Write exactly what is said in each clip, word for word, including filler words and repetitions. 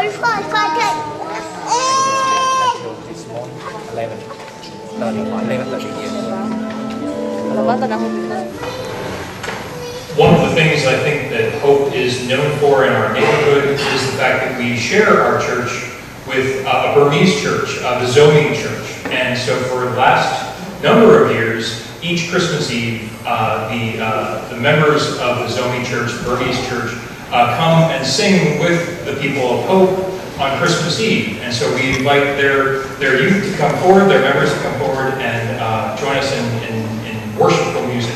One of the things I think that Hope is known for in our neighborhood is the fact that we share our church with uh, a Burmese church, uh, the Zomi church. And so for the last number of years, each Christmas Eve, uh, the, uh, the members of the Zomi church, Burmese church, uh, come and sing with the people of Hope on Christmas Eve. And so we invite their, their youth to come forward, their members to come forward and uh, join us in, in, in worshipful music.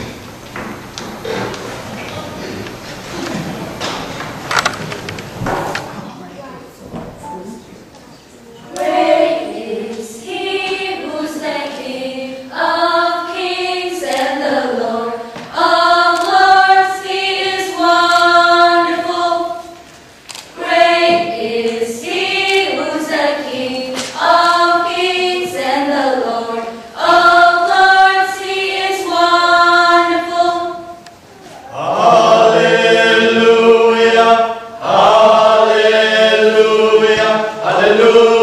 Hallelujah, hallelujah.